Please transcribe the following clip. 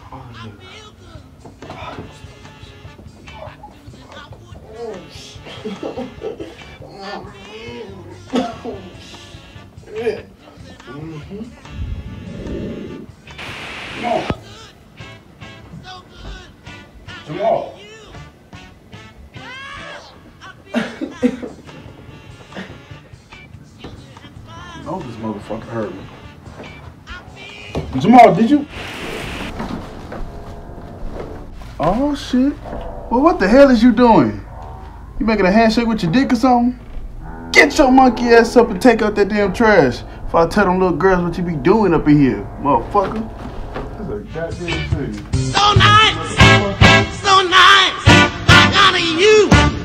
Jamal. No, this motherfucker heard me. Jamal, did you? Oh shit. Well, what the hell is you doing? You making a handshake with your dick or something? Get your monkey ass up and take out that damn trash. If I tell them little girls what you be doing up in here, motherfucker. That's a goddamn thing. So nice, like out of you.